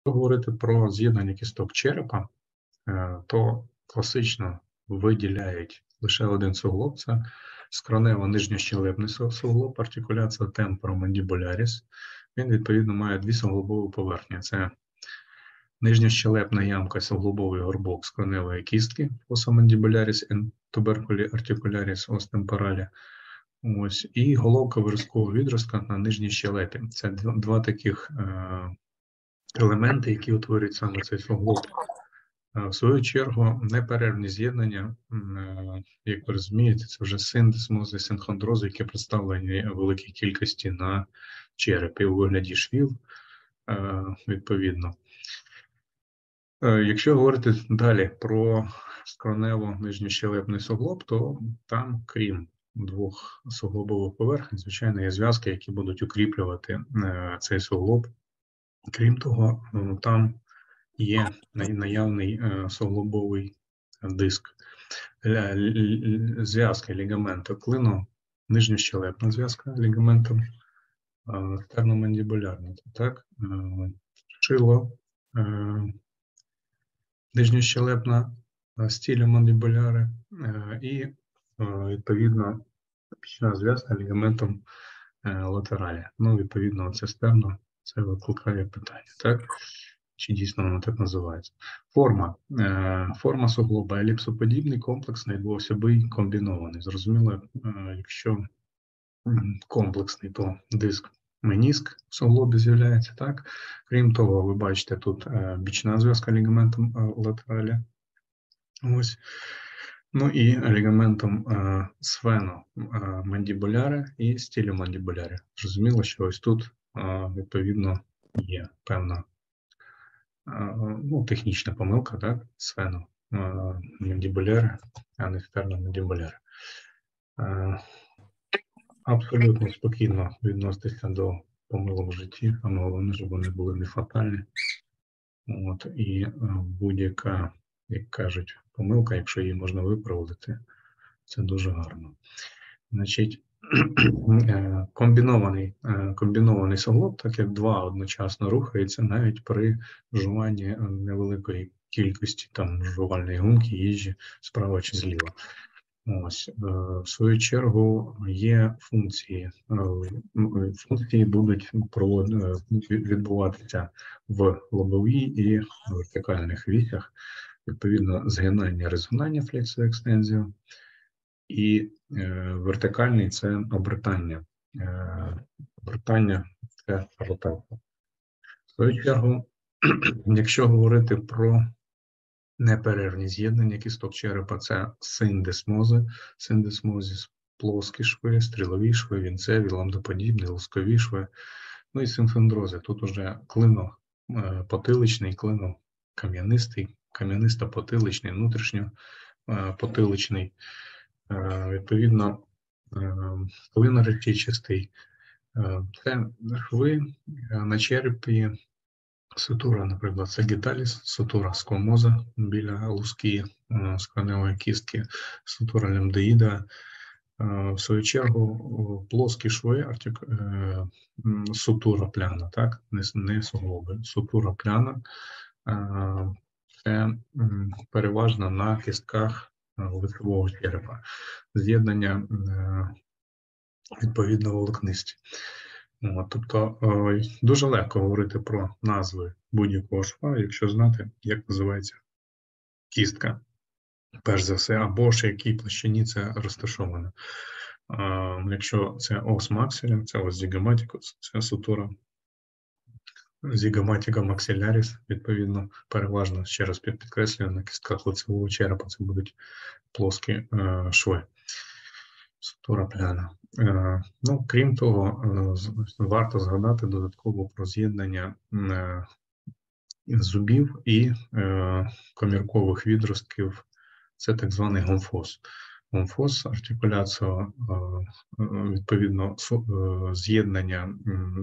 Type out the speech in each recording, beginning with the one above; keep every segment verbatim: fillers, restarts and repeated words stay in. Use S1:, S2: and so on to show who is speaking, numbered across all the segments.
S1: Якщо говорити про з'єднання кісток черепа, е, то класично виділяють лише один суглоб – це скронево-нижньощелепний суглоб, артикуляція темпоромандибуляріс. Він, відповідно, має дві суглобові поверхні. Це нижньощелепна ямка, суглобовий горбок скроневої кістки, осомандибуляріс and tuberculi articularis os temporale. Ось, і головка виразкового відростка на нижній щелепі. Це два, два таких е, елементи, які утворюють саме цей суглоб. В свою чергу, неперервні з'єднання, як ви розумієте, це вже синдесмози, синхондрози, які представлені в великій кількості на черепі у вигляді швів, відповідно. Якщо говорити далі про скронево-нижньощелепний суглоб, то там, крім двох суглобових поверхень, звичайно, є зв'язки, які будуть укріплювати цей суглоб. Крім того, там є наявний е, суглобовий диск, зв'язка лігаменту клину, нижньощелепна зв'язка лігаментом е, стерномандибулярна, так, е, шило, е, нижньощелепна стілемандибуляри е, і, е, відповідно, пічна зв'язка лігаментом е, латералі. Ну, відповідно, це стерно, це викликає питання, так? Чи дійсно воно так називається. Форма. Форма суглоба еліпсоподібний, комплексний, двоосьовий, комбінований. Зрозуміло, якщо комплексний, то диск меніск в суглобі з'являється, так? Крім того, ви бачите тут бічна зв'язка лігаментом латералі. Ось. Ну і лігаментом сфеномандибуляри і стілемандибуляри. Зрозуміло, що ось тут, відповідно, є певна ну, технічна помилка, так, сфеномандибуляри, а не стерномандибуляри. Абсолютно спокійно відноситися до помилок в житті, а головне, щоб вони були не фатальні. От, і будь-яка, як кажуть, помилка, якщо її можна виправдати, це дуже гарно. Значить, комбінований, комбінований суглоб, так як два одночасно рухаються навіть при жуванні невеликої кількості там жувальної гумки, їжі справа чи зліва. Ось, в свою чергу є функції. Функції будуть відбуватися в лобовій і вертикальних вісях, відповідно, згинання, резонання, флексію, екстензію. І е, вертикальний – це обертання. Е, обертання – це ротація. В свою чергу, якщо говорити про неперервні з'єднання кісток черепа, це синдесмози, синдесмозіс, плоскі шви, стрілові шви, вінцеві, ламдоподібні, лускові шви, ну і синхондрози. Тут уже клино е, потиличний, клино кам'янистий, кам'янисто-потиличний, внутрішньо е, потиличний. Відповідно, клиноречичастий. Це шви на черепі, сутура, наприклад, сагіталіс, сутура сквамоза біля луски скроневої кістки, сутура лямбдоїда. В свою чергу, плоскі шви, артик... сутура пляна, так, не, не суглоби, сутура пляна. Це переважно на кістках лицевого черепа, з'єднання відповідно волокнисті. Тобто дуже легко говорити про назви будь-якого шва, якщо знати, як називається кістка, перш за все, або ж якій площині це розташовано. Якщо це ос макселя, це ос зігоматикус, це сутура зігоматика максиляріс, відповідно, переважно, ще раз підкреслюю, на кістках лицевого черепа це будуть плоскі е, шви. Сутура пляна. Е, ну, крім того, е, варто згадати додатково про з'єднання е, зубів і е, коміркових відростків. Це так званий гомфоз. Гомфоз, артикуляція, е, відповідно, е, з'єднання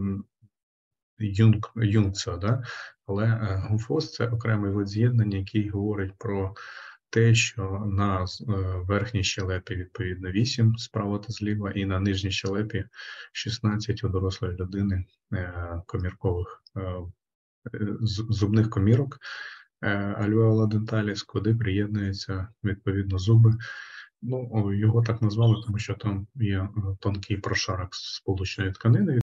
S1: Юнг, юнгця, да? Але е, гомфоз – це окремий вид з'єднання, який говорить про те, що на верхній щелепі, відповідно, вісім справа та зліва, і на нижній щелепі шістнадцять у дорослої людини коміркових з- зубних комірок альвеола денталіс, куди приєднуються відповідно зуби. Ну, о, його так назвали, тому що там є е, тонкий прошарок сполучної тканини.